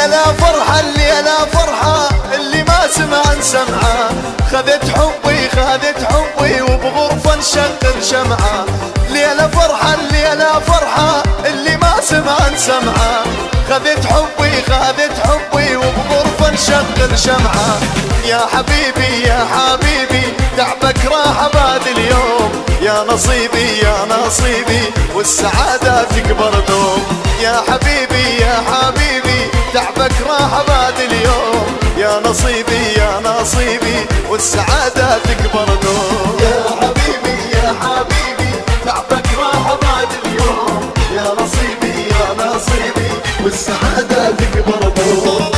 الليلة فرحة الليلة فرحة اللي ما سمع سمعة، خذت حبي وبغرفة نشغل شمعة. ليلة فرحة الليلة فرحة اللي ما سمع سمعة، خذت حبي وبغرفة نشغل شمعة. يا حبيبي يا حبيبي تعبك راح بعد اليوم، يا نصيبي والسعادة تكبر دوم. يا حبيبي تعبك راح بعد اليوم، يا نصيبي والسعادة تكبر دوم. يا حبيبي تعبك راح بعد اليوم، يا نصيبي والسعادة تكبر دوم.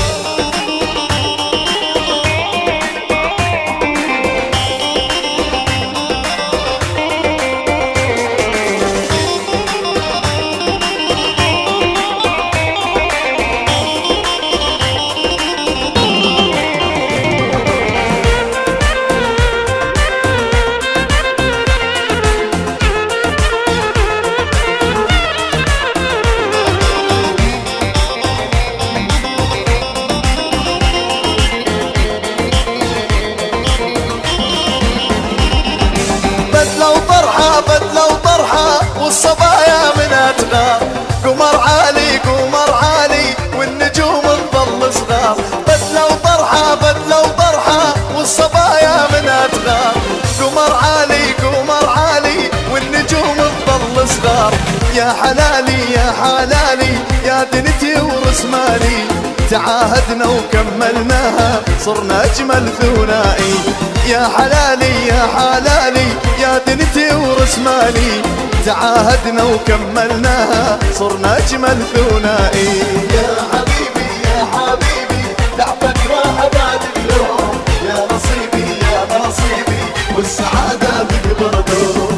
بدلة وطرحة والصبايا منها تغار، قمر عالي والنجوم تظل صغار. بدلة وطرحة والصبايا منها تغار، قمر عالي والنجوم تظل صغار. يا حلالي يا دنيتي ورسمالي، تعاهدنا وكملناها صرنا أجمل ثنائي. يا حلالي يا دنيتي ورسمالي، تعاهدنا وكملناها صرنا أجمل ثنائي. يا حبيبي تعبك راح بعد اليوم، يا نصيبي والسعادة تكبر دوم.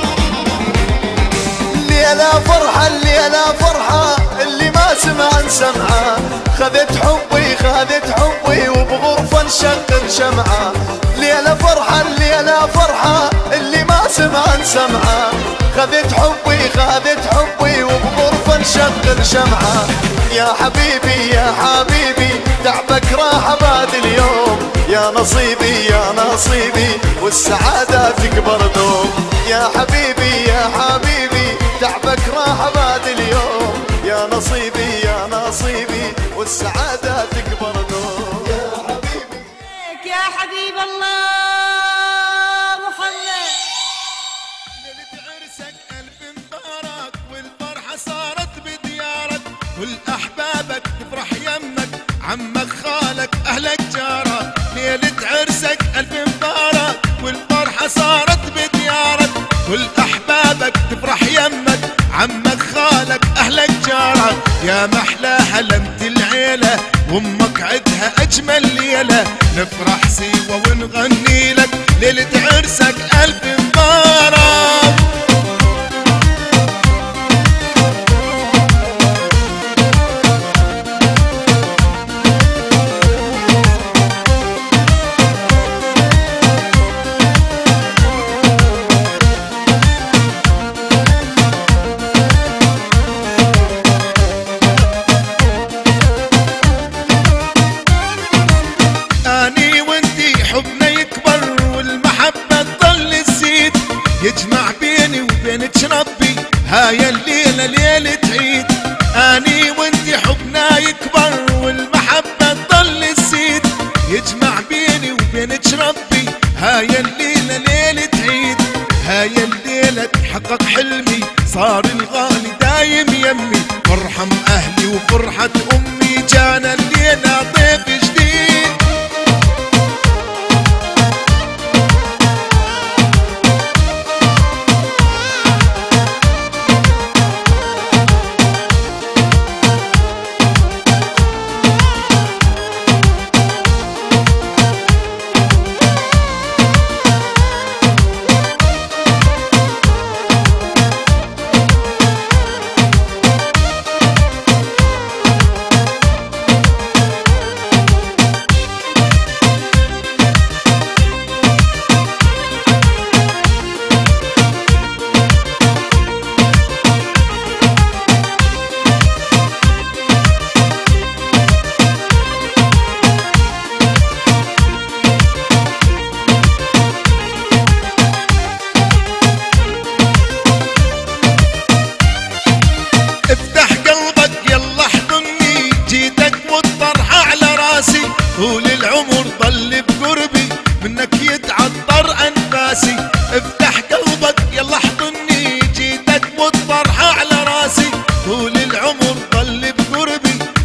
الليلة فرحة اللي ما سمع سمعة، خذت حبي وبغرفة نشغل شمعة. ليلة فرحة اللي ما سمع سمعة، خذت حبي وبغرفة نشغل شمعة. يا حبيبي تعبك راح بعد اليوم، يا نصيبي والسعادة تكبر دوم. يا حبيبي تعبك راح بعد اليوم، يا نصيبي والسعادة تكبر دوم. يا حبيب الله محمد، ليلة عرسك ألف مبارك والفرحة صارت بديارك، كل أحبابك تفرح يمك، عمك خالك أهلك جارك. ليلة عرسك ألف مبارك والفرحة صارت بديارك، كل أحبابك تفرح يمك، عمك خالك أهلك جارك. يا محلاها لمة العيلة وامك عدها أجمل ليلة، نفرح سوا ونغني لك ليلة عرسك ألف مبارك. يجمع بيني وبينك ربي هاي الليلة ليلة عيد، اني وانتي حبنا يكبر والمحبة تضل السيد. يجمع بيني وبينك ربي هاي الليلة ليلة عيد، هاي الليلة تحقق حلمي صار الغالي دايم يمي. فرحة اهلي وفرحة امي جانا الليلة ضيف جديد.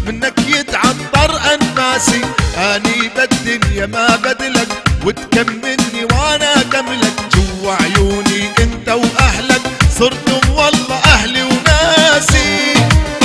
منك يتعطر انفاسي. اني بالدنيا ما بدلك وتكملني وانا كملك، جوا عيوني انت واهلك صرتم والله اهلي وناسي.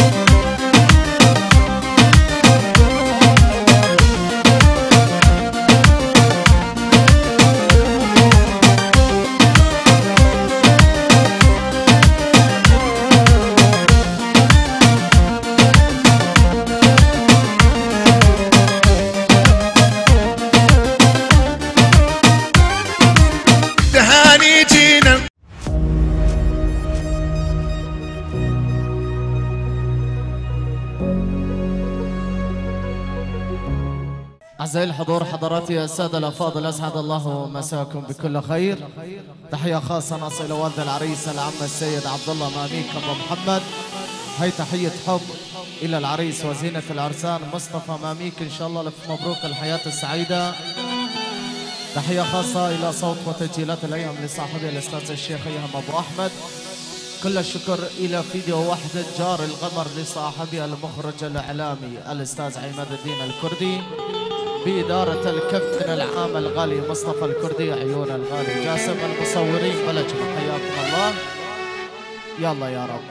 أعزائي الحضور، حضراتي السادة الأفاضل، أسعد الله مساكم بكل خير. تحية خاصة نصل إلى والد العريس العم السيد عبد الله ماميك أبو محمد. هي تحية حب إلى العريس وزينة العرسان مصطفى ماميك، إن شاء الله لف مبروك الحياة السعيدة. تحية خاصة إلى صوت وتسجيلات الأيام لصاحبي الأستاذ الشيخ أيهم أبو أحمد. كل الشكر إلى فيديو وحدة جار القمر لصاحبي المخرج الإعلامي الأستاذ عماد الدين الكردي، بإدارة الكابتن العام الغالي مصطفى الكردي، عيون الغالي جاسم، المصورين بلجنا، حياكم الله. يلا يا رب.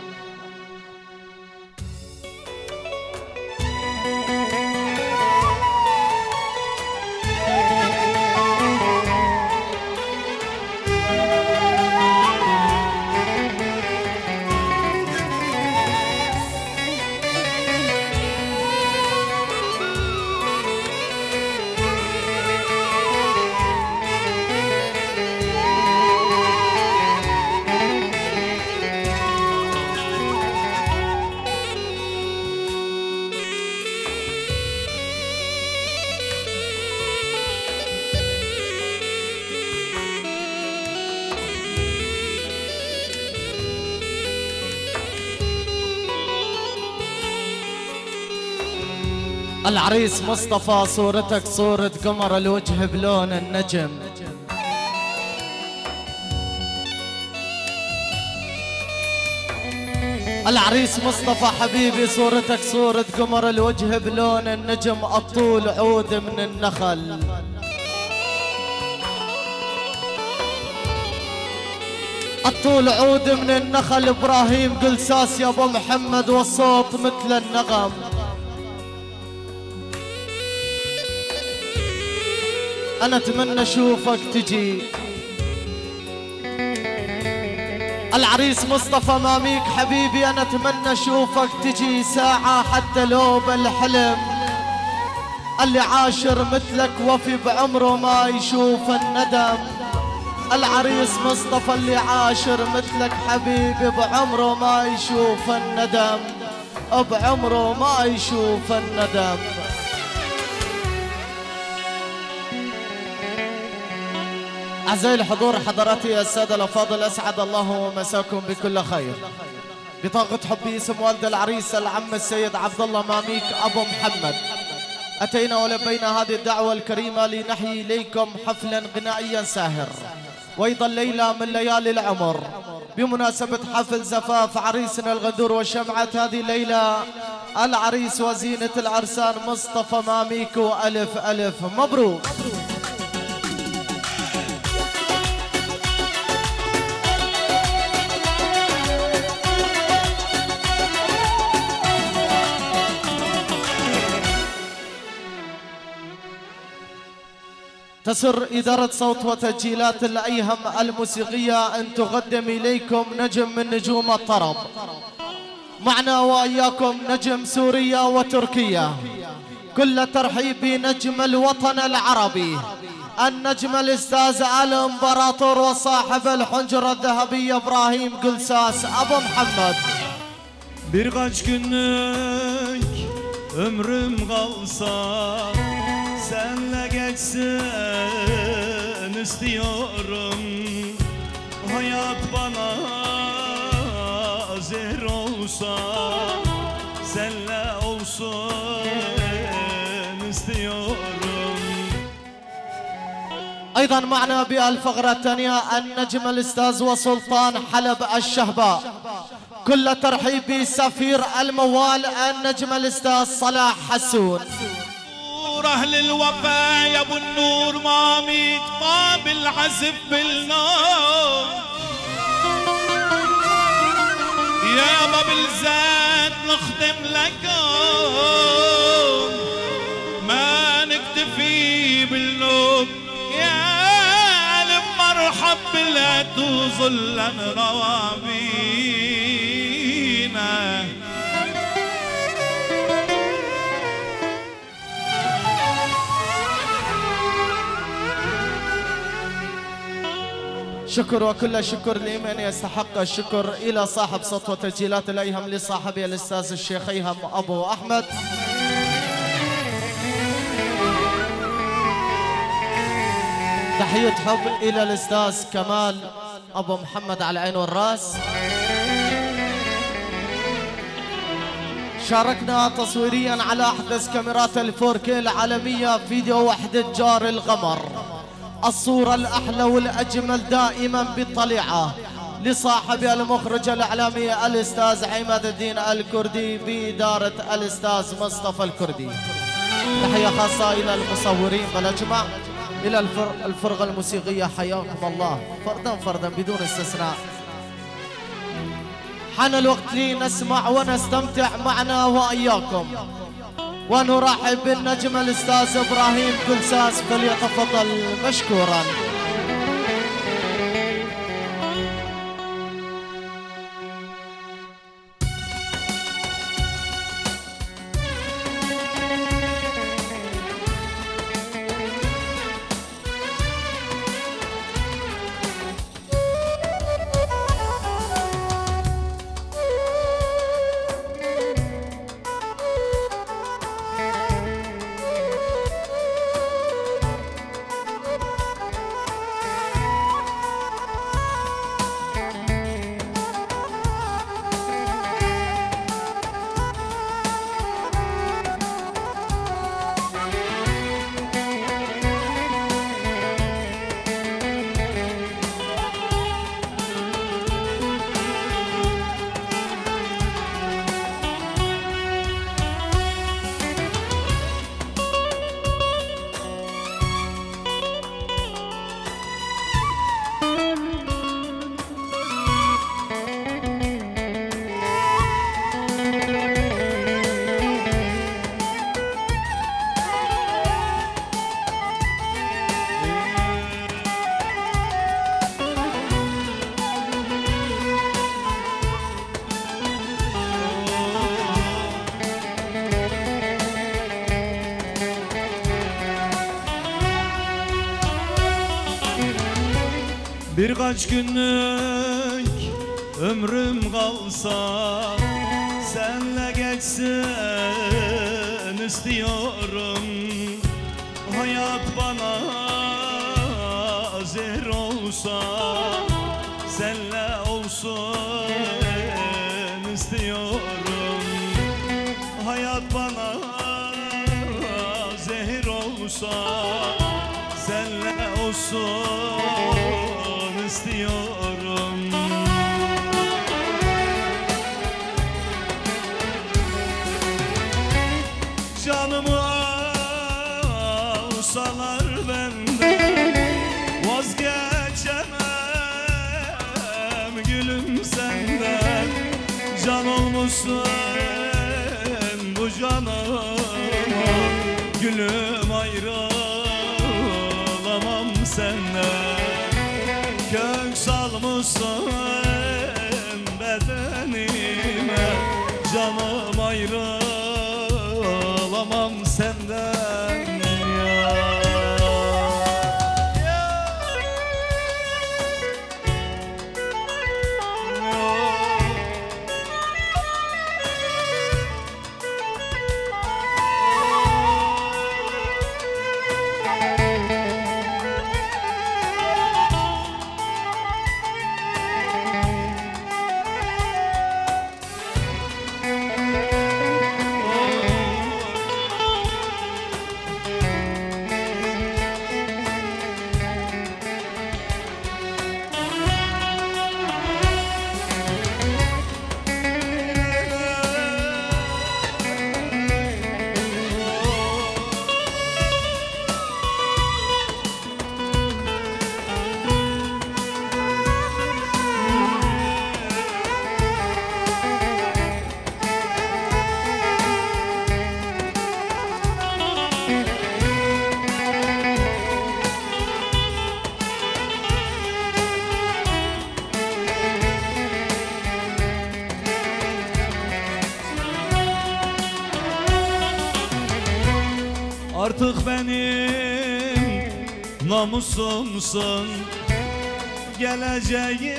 العريس مصطفى، صورتك صورة قمر الوجه بلون النجم. العريس مصطفى حبيبي، صورتك صورة قمر الوجه بلون النجم، الطول عود من النخل. الطول عود من النخل، ابراهيم قلساس يا ابو محمد، والصوت مثل النغم. أنا أتمنى أشوفك تجي. العريس مصطفى ماميك حبيبي، أنا أتمنى أشوفك تجي ساعة حتى لو بالحلم. اللي عاشر مثلك وفي بعمره ما يشوف الندم. العريس مصطفى اللي عاشر مثلك حبيبي بعمره ما يشوف الندم، بعمره ما يشوف الندم. أعزائي الحضور، حضراتي السادة الأفاضل، أسعد الله مساكم بكل خير. بطاقة حبي اسم والد العريس العم السيد عبد الله ماميك أبو محمد، أتينا ولبينا هذه الدعوة الكريمة لنحيي إليكم حفلا غنائيا ساهر، وأيضا ليلة من ليالي العمر، بمناسبة حفل زفاف عريسنا الغدور وشمعة هذه الليلة العريس وزينة العرسان مصطفى ماميك، وألف ألف مبروك. تسر إدارة صوت وتسجيلات الأيهم الموسيقية أن تقدم إليكم نجم من نجوم الطرب، معنا وإياكم نجم سوريا وتركيا. كل ترحيب بنجم الوطن العربي، النجم الأستاذ الإمبراطور وصاحب الحنجرة الذهبية إبراهيم قلساس أبو محمد. Birkaç günlük ömrüm kalsa senle geçsin istiyorum. Hayat bana zehir olsa senle olsun istiyorum. أيضا معنا بالفقرة الثانية النجم الأستاذ وسلطان حلب الشهباء. كل ترحيب بسفير الموال النجم الأستاذ صلاح حسون. أهل الوفا يا ابو النور ما ميت ما بالعزف بالنار يا باب الزاد نخدم لكم ما نكتفي بالنوم يا ألف مرحب لا تظلن روابينا. شكر وكل شكر لمن يستحق الشكر إلى صاحب صوت وتسجيلات الأيهم لصاحبي الأستاذ الشيخ أيهم أبو أحمد. تحية حب إلى الأستاذ كمال أبو محمد على العين والرأس. شاركنا تصويريا على أحدث كاميرات الفوركي العالمية فيديو وحدة جار القمر، الصورة الأحلى والأجمل دائما بالطليعة لصاحب المخرج الإعلامي الأستاذ عماد الدين الكردي بإدارة الأستاذ مصطفى الكردي. تحية خاصة إلى المصورين بالأجمع، إلى الفرقة الموسيقية حياكم الله فردا فردا بدون استثناء. حان الوقت لنسمع ونستمتع معنا وإياكم ونرحب بالنجم الأستاذ إبراهيم كلساس، فليتفضل مشكورا. Birkaç günlük ömrüm kalsa senle geçsin istiyorum. Hayat bana zehir olsa senle olsun istiyorum. Hayat bana zehir olsa senle olsun istiyorum. Canımı alsalar benden vazgeçemem gülüm senden. Can olmuşsun bu canıma gülüm ayrılamam senden. Kök salmışsın bedenime canım ayrılamam senden ya. Artık benim namusumsun, geleceğim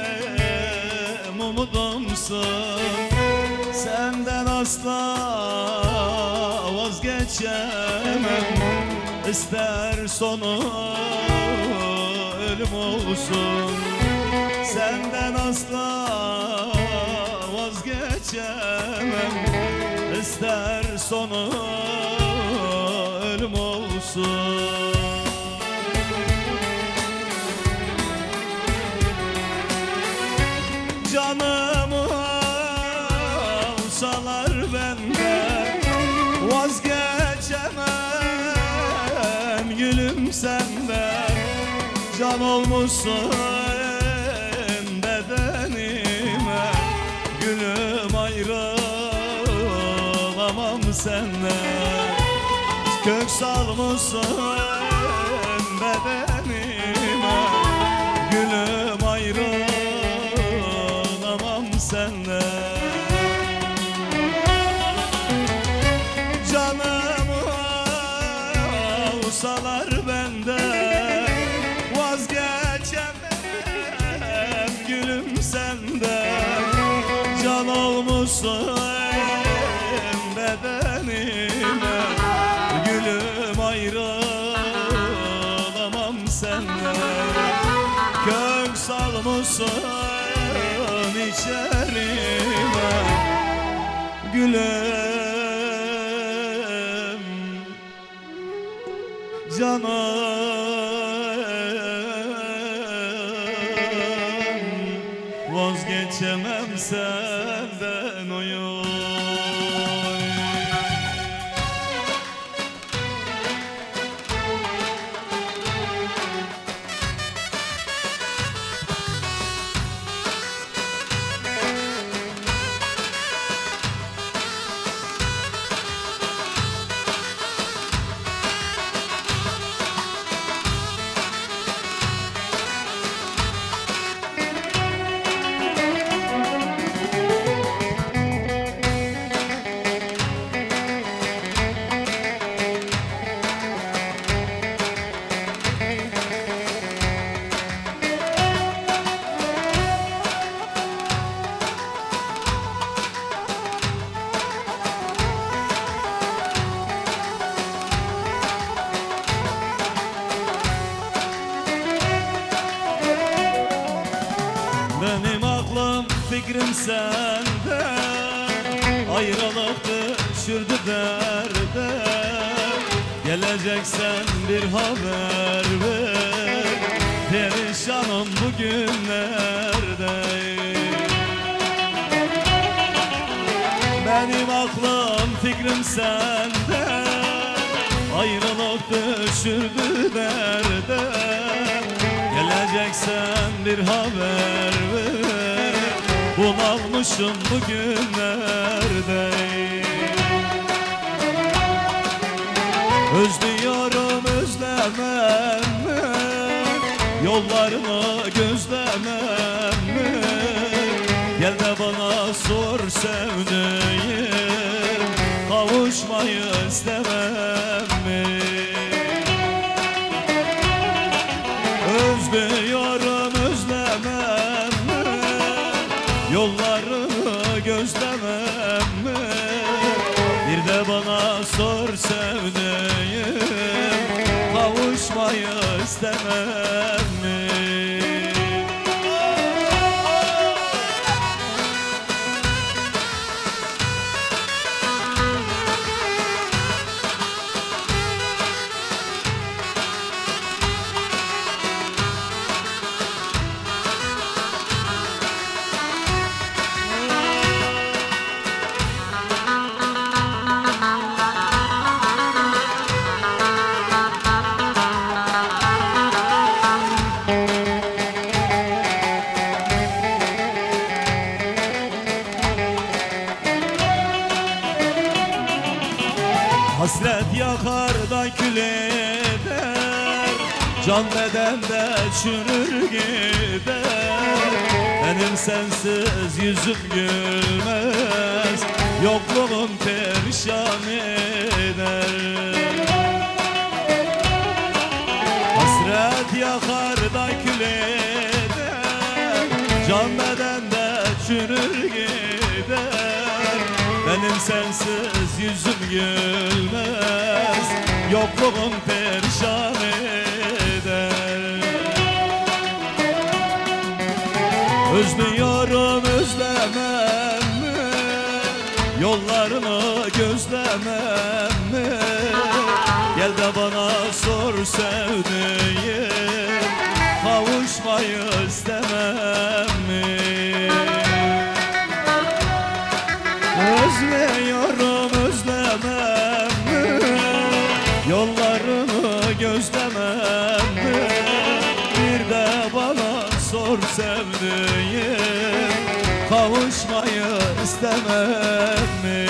umudumsun. Senden asla vazgeçemem, ister sonu ölüm olsun. Senden asla vazgeçemem, ister sonu ölüm olsun. Canımı alsalar benden, vazgeçemem gülüm senden. Can olmuşsun bedenime, gülüm ayrılamam senden. Kök salmışsın bedenime, gülüm ayrılamam senden. Canımı alsalar benden, vazgeçemem gülüm senden. Can olmuşsun bedenime, gülüm ayrılamam senden. Kök salmışsın içerime, gülüm canım, vazgeçemem senden oyun. Benim aklım fikrim sende, ayrılık düşürdü derde. Geleceksen bir haber ver, perişanım bugünlerde. Benim aklım fikrim sende, ayrılık düşürdü derde. Geleceksen bir haber ver, bunalmışım bugünlerde. Özlüyorum özlemem mi, yollarını gözlemem mi? Gel de bana sor sevdiğim, kavuşmayı istemem mi? Özlüyorum özlemem mi, yollarını gözlemem mi? Bir de bana sor sevdiğim, kavuşmayı istemem mi? Hasret yakar da kül eder, can bedende çürür gider. Benim sensiz yüzüm gülmez, yokluğun perişan eder. gülmez, yokluğun perişan eder. Özlüyorum özlemem mi, yollarını gözlemem mi? Gel de bana sor sevdiğim, kavuşmayı istemem mi? Özlüyorum özlemem mi, yollarını gözlemem mi? Bir de bana sor sevdiğim, kavuşmayı istemem mi?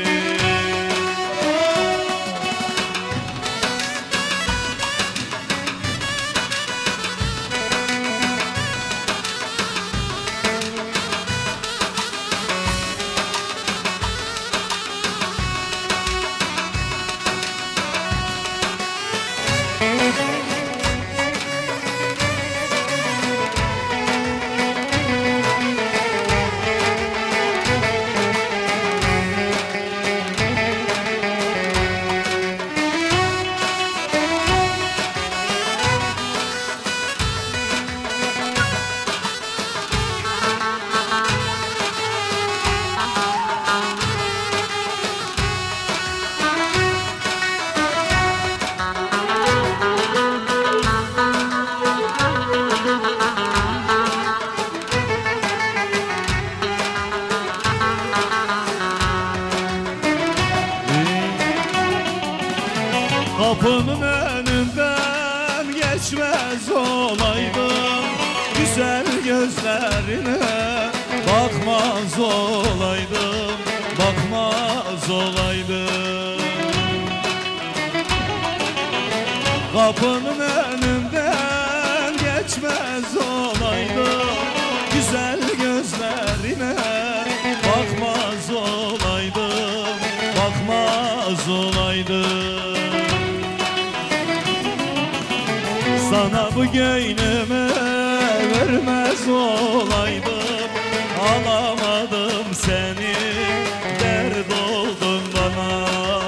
Kapının önünden geçmez olaydım, güzel gözlerine bakmaz olaydım, bakmaz olaydım. Kapının önünden geçmez olaydım, güzel gözlerine bakmaz olaydım, bakmaz olaydım. Sana bu göynümü vermez olaydım, alamadım seni, dert oldun bana.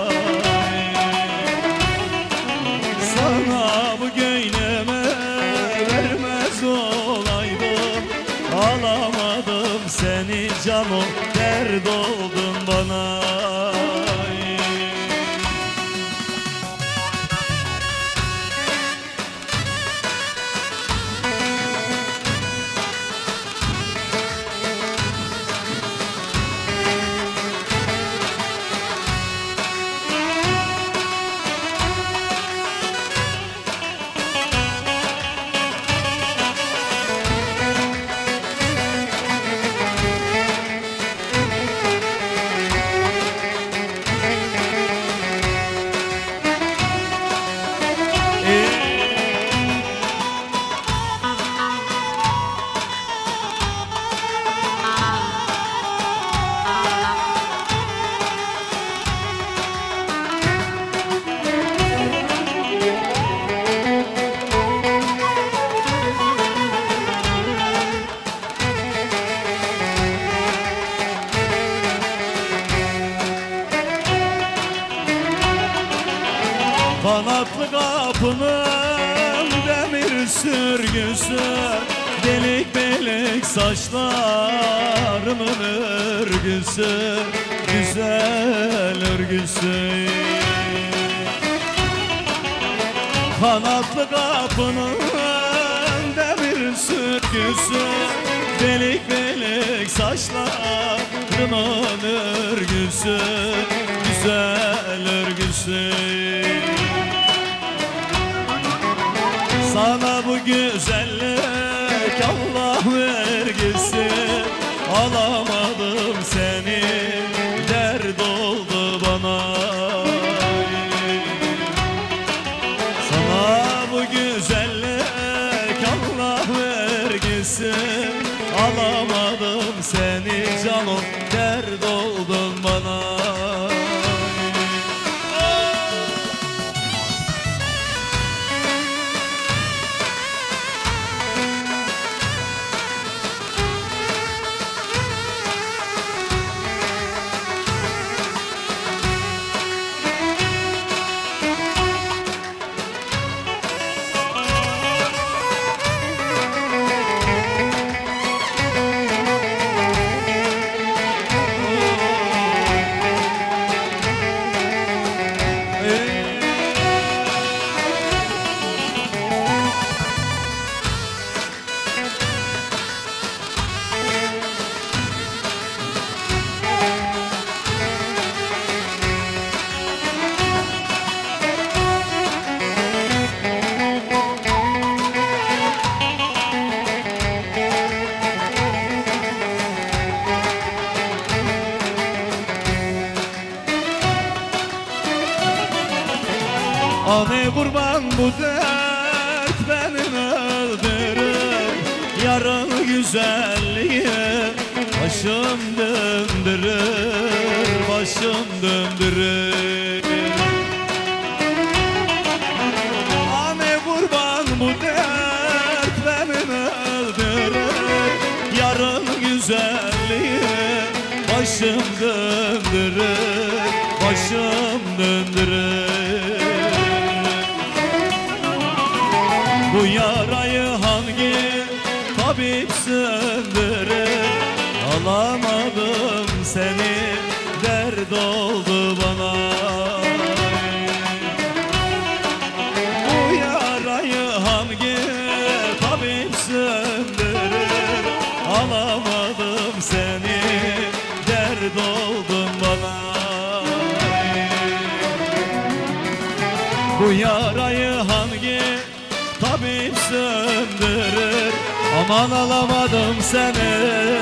Sana bu göynümü vermez olaydım, alamadım seni canım, dert oldun bana. Kanatlı kapının demir sürgüsü, delik delik saçlarımın örgüsü, güzel örgüsü. Kanatlı kapının demir sürgüsü, delik delik saçlarımın örgüsü, güzel örgüsü. Sana bu güzellik Allah vergisi, alamadım seni, dert oldu bana. Sana bu güzellik Allah vergisi, alamadım seni canım, dert oldun bana. Anne kurban bu dert beni öldürür. Yarın güzelliğe başım döndürür, başım döndürür. Anne kurban bu dert beni öldürür. Yarın güzelliğe başım döndürür, başım döndürür. Bu yarayı hangi tabip söndürür? Alamadım seni, dert oldu bana. Bu yarayı hangi tabip söndürür? Alamadım seni, dert oldun bana. Bu yarayı hangi tabip söndürür? Aman alamadım seni.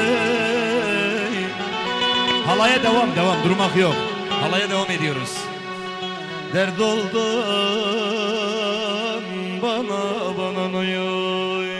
Halaya devam, durmak yok. Halaya devam ediyoruz. Dert oldun bana noy.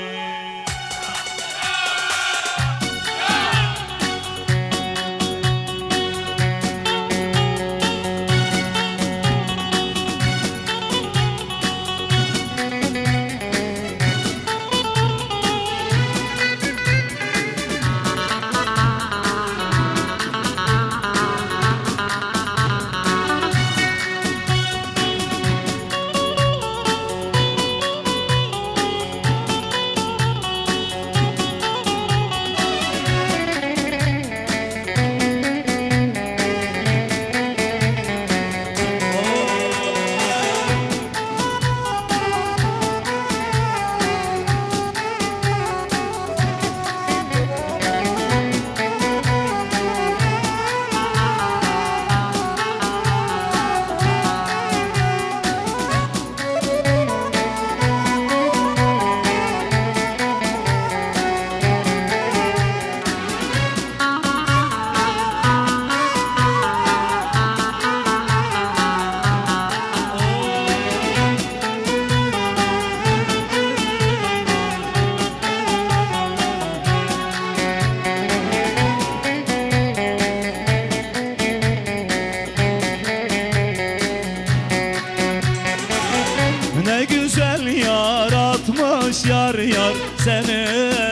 Ne güzel yaratmış yar yar seni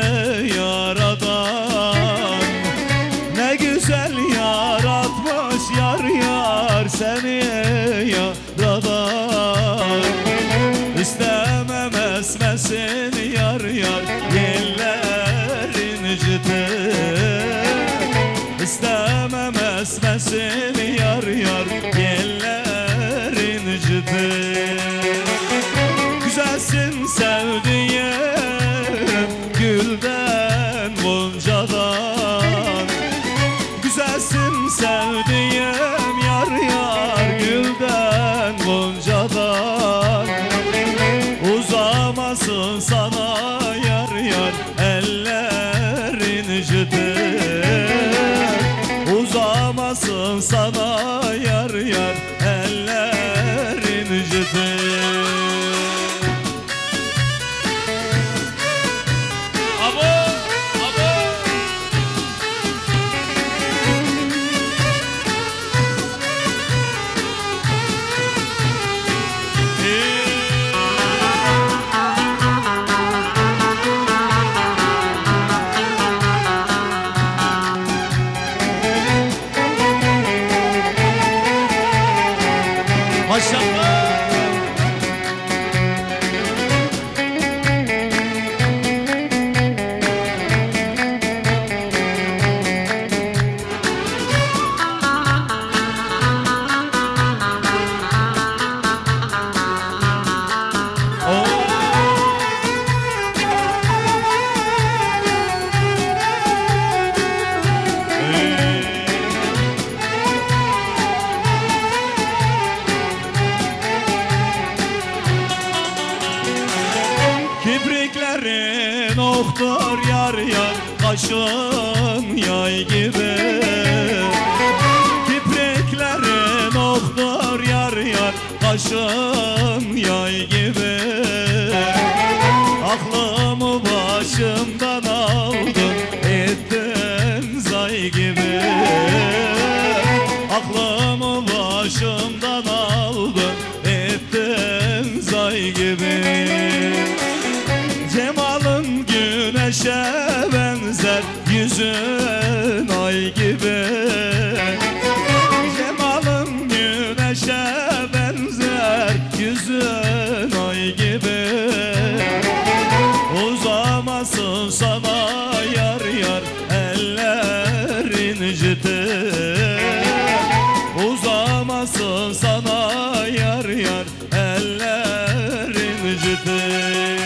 yaradan. Ne güzel yaratmış yar yar seni yaradan. İstemem esmesin yar yar yerlerin ciddi. İstemem esmesin yar yar yerlerin ciddi. Güzelsin sevdiğim gülden goncadan. Güzelsin sevdiğim yar yar gülden goncadan. Uzamasın sana yar yar ellerin ciddi. Uzamasın sana yar yar ellerin ciddi. Maşallah. oktur yar yar kaşın yay gibi. Kipriklerin oktur yar yar kaşın yay gibi. Aklımı başımdan aldın ettin zay gibi. Aklımı başımdan aldın ettin zay gibi. Cemalın güneşe benzer yüzün ay gibi. Cemalın güneşe benzer yüzün ay gibi. Uzamasın sana yar yar eller incitir. Uzamasın sana yar yar eller incitir.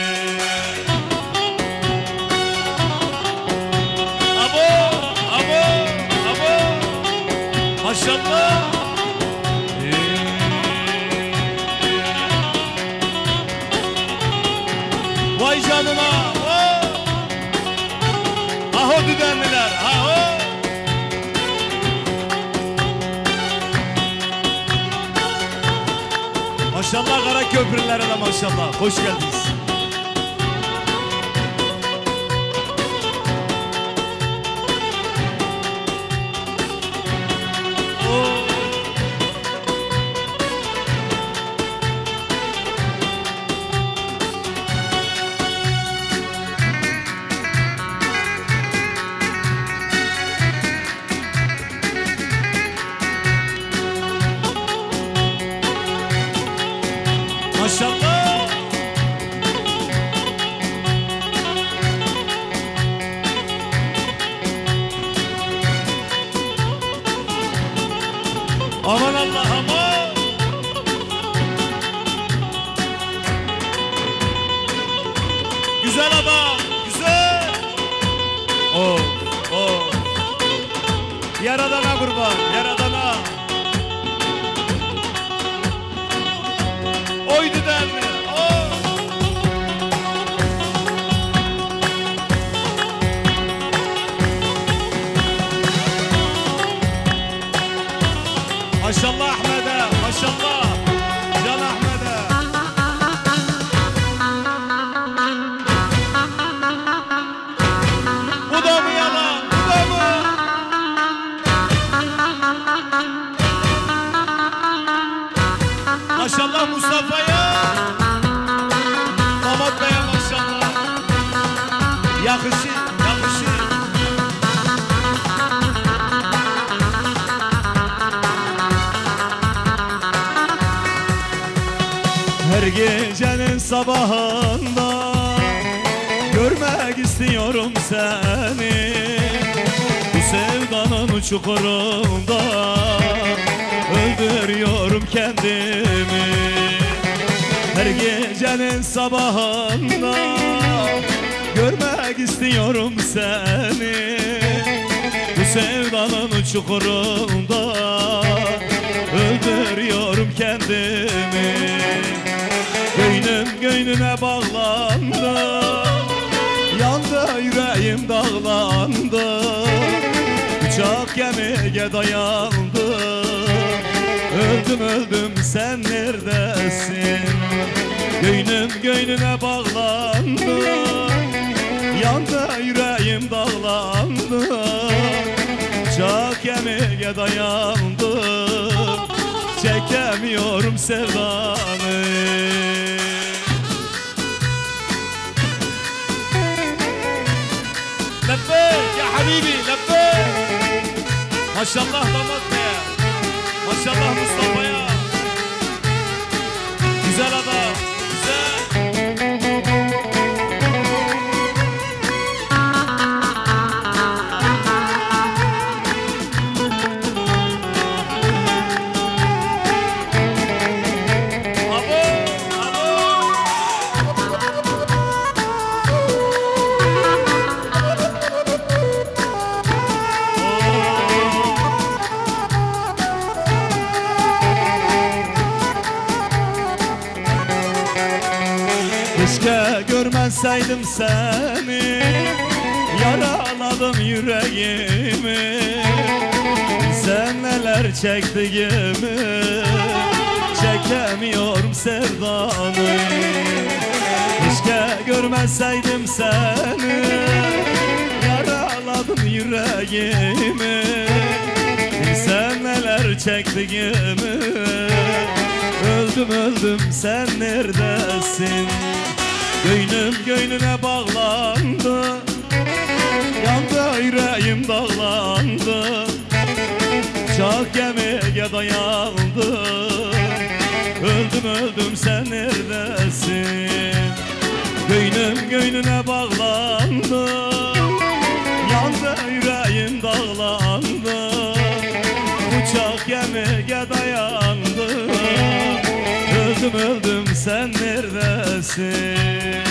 Maşallah. Vay canına. Aho düdenliler. Aho. Maşallah kara köprülere de maşallah. Hoş geldiniz. Maşallah. Aman Allah aman. Güzel adam, güzel. Oh, oh. Yaradana kurban, yaradana. Oydu denli, oh. Maşallah Ahmet'e, maşallah. Can Ahmet'e. Bu da mı yalan, bu da mı? Maşallah Mustafa'ya. Damat Bey'e maşallah. Yakışır, yakışır. Her gecenin sabahında görmek istiyorum seni. Bu sevdanın çukurunda öldürüyorum kendimi. Her gecenin sabahında görmek istiyorum seni. Bu sevdanın çukurunda öldürüyorum kendimi. Göynüm göynüne bağlandı, yandı yüreğim dağlandı. Uçak gemiye dayandı, öldüm öldüm sen neredesin? Göynüm göynüne bağlandı, yandı yüreğim dağlandı. Uçak gemiye dayandı, çekemiyorum sevdanı. Lebbeyk ya habibi lebbeyk. Maşallah damat Bey'e, maşallah Mustafa'ya. Güzel adam, güzel. Keşke görmeseydim seni, yaraladım yüreğimi. Sen neler çektiğimi, çekemiyorum sevdanı. Keşke görmeseydim seni, yaraladım yüreğimi. Sen neler çektiğimi, öldüm öldüm sen neredesin? Göynüm göynüne bağlandı, yandı yüreğim dağlandı. Uçak gemiye dayandı, öldüm öldüm sen neredesin? Göynüm göynüne bağlandı, yandı yüreğim dağlandı. Uçak gemiye dayandı, öldüm öldüm sen neredesin?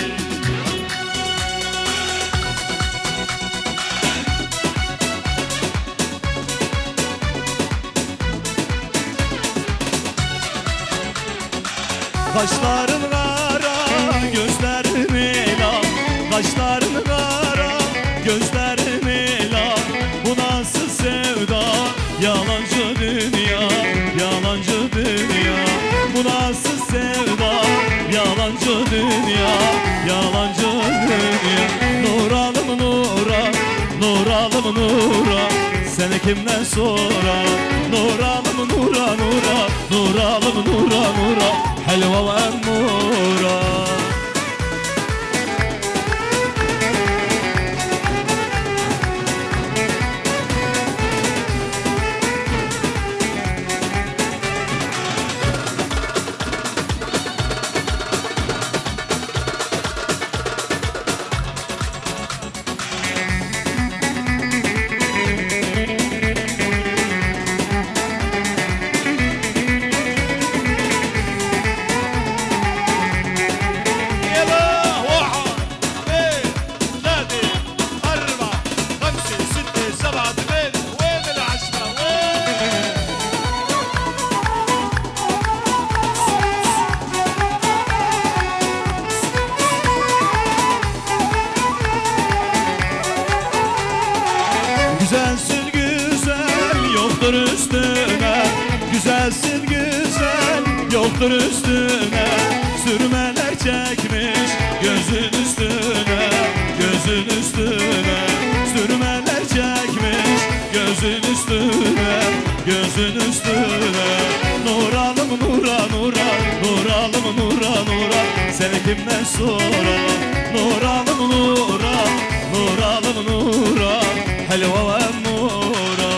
Kaşların kara, gözlerin elal. Kaşların kara, gözlerin elal. Bu nasıl sevda, yalancı dünya, yalancı dünya. Bu nasıl sevda, yalancı dünya, yalancı dünya. Nuralım nura, nuralım nura, seni kimden sorar? Nuralım nura nura, nuralım nura nura, helva ve mura. Güzelsin güzel, yoktur üstüne. Güzelsin güzel, yoktur üstüne. Sürmeler çekmiş gözün üstüne, gözün üstüne. Sürmeler çekmiş gözün üstüne, gözün üstüne. Nuralım nura nura, nuralım nura nura, seni kimden sorar? Nuralım nura, nuralım nura, helva ve mura.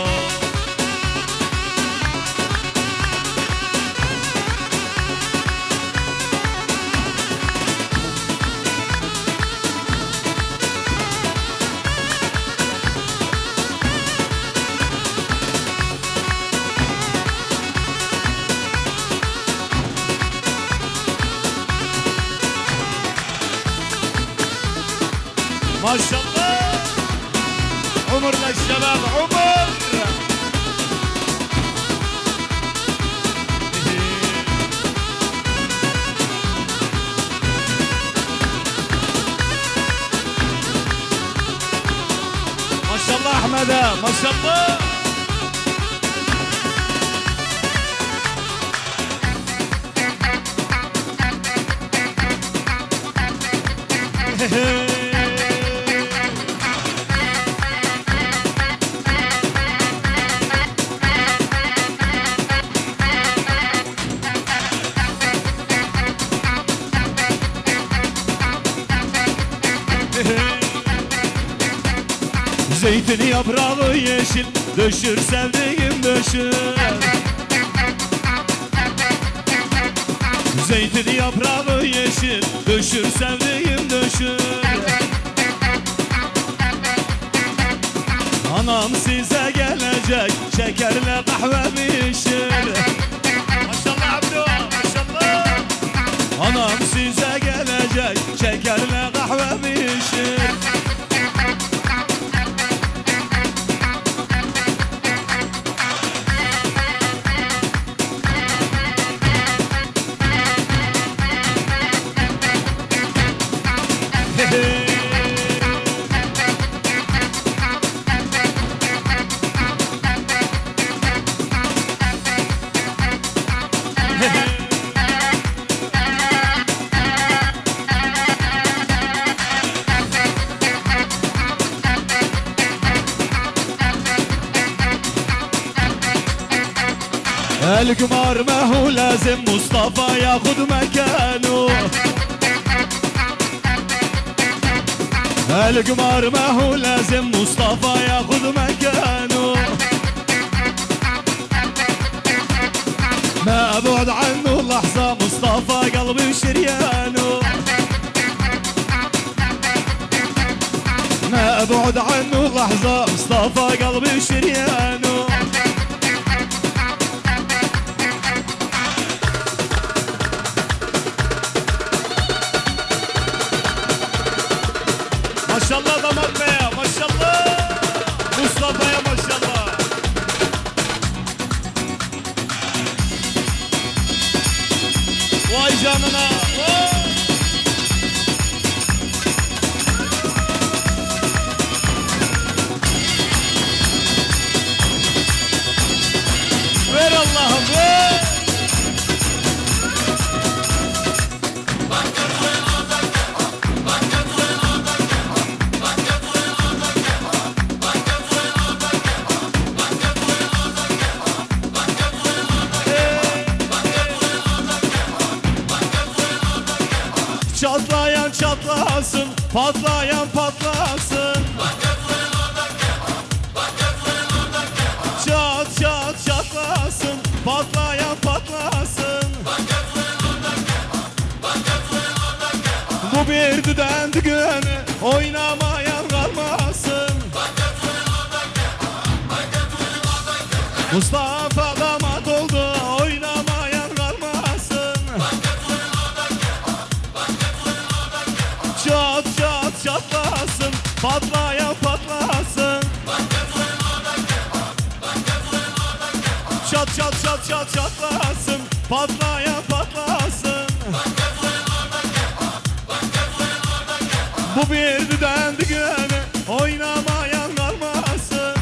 Maşallah, عمر للشباب عمر. ما شاء الله احمد، ما شاء الله. Zeytin yaprağı yeşil, döşür sevdiğim döşür. Zeytin yaprağı yeşil, döşür sevdiğim döşür. Anam size gelecek, şekerle kahve pişir. Maşallah Abdu, maşallah. Anam size gelecek, şekerle kahve pişir. القمار ما هو لازم مصطفى ياخد مكانه. القمار ما هو لازم مصطفى ياخد مكانه. ما ابعد عنه لحظة مصطفى قلبي وشريانه. ما ابعد عنه لحظة مصطفى قلبي وشريانه. ما شاء الله ضمر بيا ما شاء الله مصطفى يا ما شاء الله. واي جاننا وين اللهم وين çatlayan çatlasın, patlayan patlasın. Çat çat çatlasın, patlayan patlasın. Bu bir düden düğünü, oynamayan kalmasın. Mustafa damat oldu, oynamayan kalmasın. Çat çat çatlasın, patlayan patlasın. Çat çat çat çat çatlasın, patlayan patlasın. Bu bir düden düğünü, oynamayan kalmasın.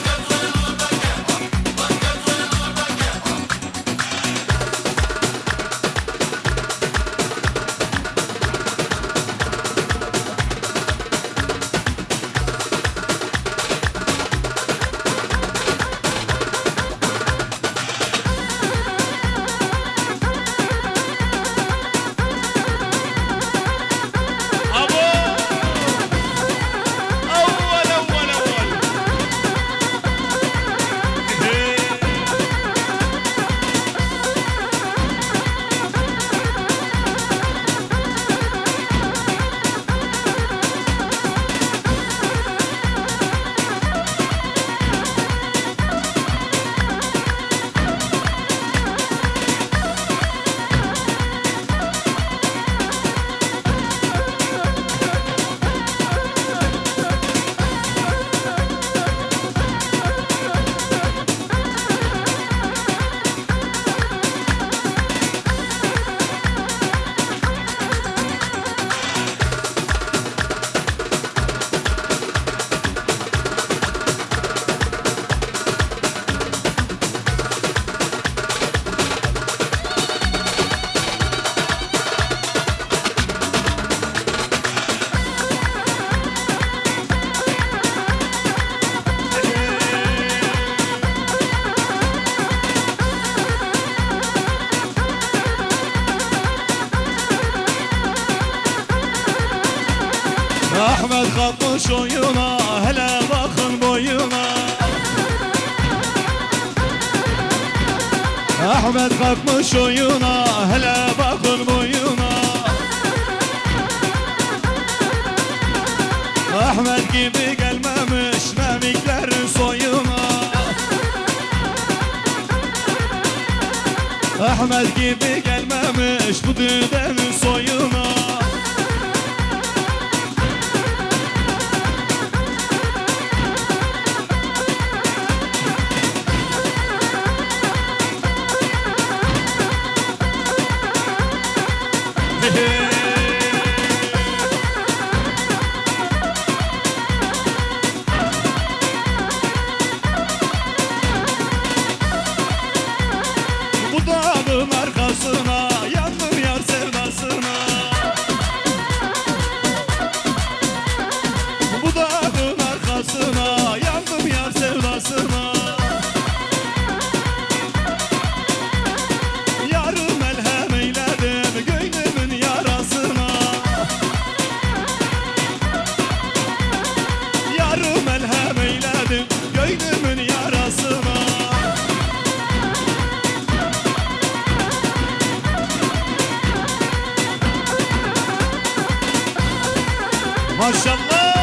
Ahmet kalkmış oyuna, hele bakın boyuna. Ahmet kalkmış oyuna, hele bakın boyuna. Ahmet gibi gelmemiş memiklerin soyuna. Ahmet gibi gelmemiş bu düdenin soyuna. Maşallah.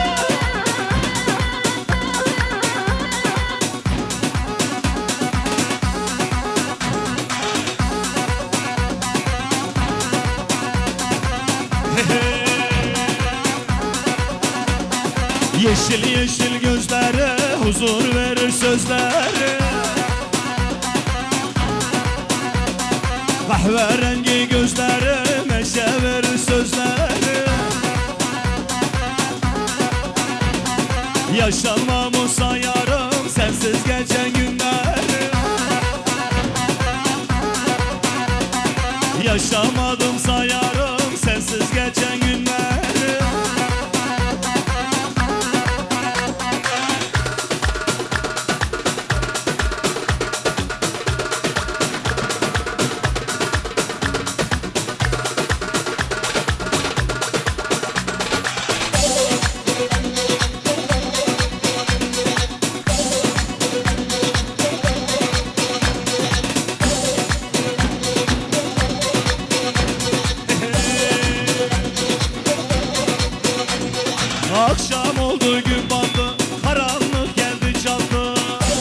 Yeşil yeşil gözleri huzur verir sözleri, kahverengi gözleri meşe verir sözleri. Yaşamamı sayarım sensiz geçen günleri, yaşamadım sayarım sensiz geçen günleri. Akşam oldu gün battı, karanlık geldi çattı.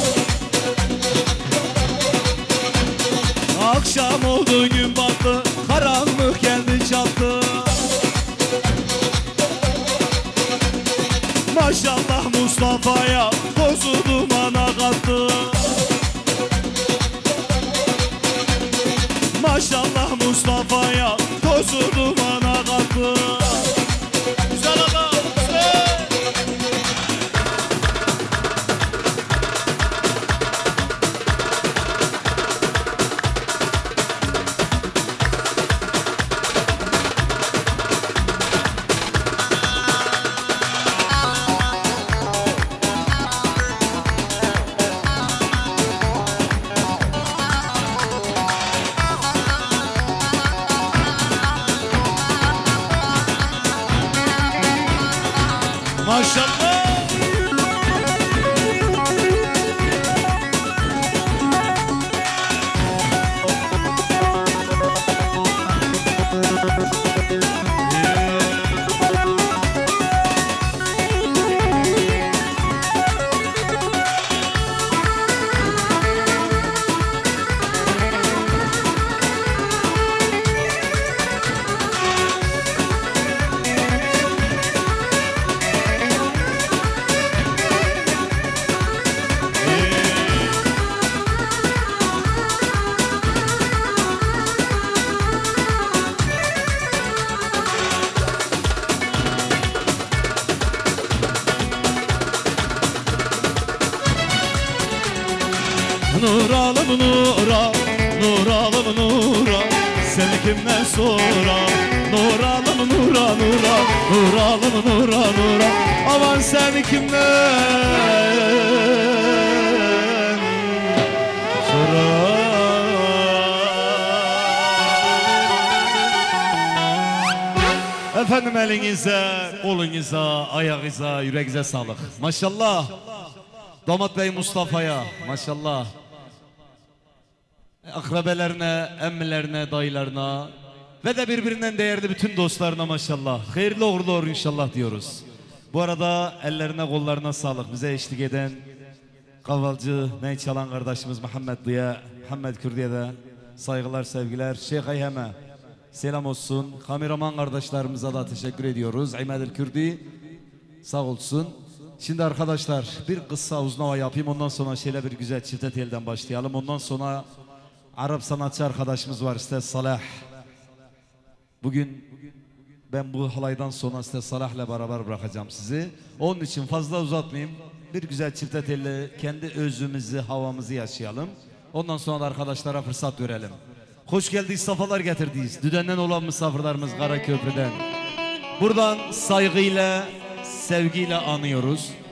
Akşam oldu gün battı, karanlık geldi çattı. Maşallah Mustafa'ya tozu dumana kattı. Maşallah Mustafa'ya tozu dumana kattı. Güzel adam. Maşallah. Nuralım nura, nuralım nura, seni kimden sonra? Nuralım nura, nura, nuralım nura, nura, aman seni kimden sonra? Efendim elinize, kolunuza, ayağınıza, yüreğinize sağlık. Maşallah. Damat Bey Mustafa'ya maşallah. Akrabelerine, emmilerine, dayılarına ve de birbirinden değerli bütün dostlarına maşallah. Hayırlı uğurlu olur inşallah diyoruz. Bu arada ellerine kollarına sağlık. Bize eşlik eden kavalcı, ney çalan kardeşimiz Muhammed Diye, Muhammed Kürdiye de saygılar, sevgiler. Şeyh Ayhem'e selam olsun. Kameraman kardeşlerimize de teşekkür ediyoruz. İmadil Kürdi sağ olsun. Şimdi arkadaşlar bir kısa uzun hava yapayım, ondan sonra şöyle bir güzel çifte telden başlayalım. Ondan sonra Arap sanatçı arkadaşımız var Üstad Salah. Bugün ben bu halaydan sonra Üstad Salah'la beraber bırakacağım sizi. Onun için fazla uzatmayayım. Bir güzel çifte telle kendi özümüzü, havamızı yaşayalım. Ondan sonra da arkadaşlara fırsat verelim. Hoş geldiniz, safalar getirdiniz. Düdenden olan misafirlerimiz Karaköprü'den. Buradan saygıyla, sevgiyle anıyoruz.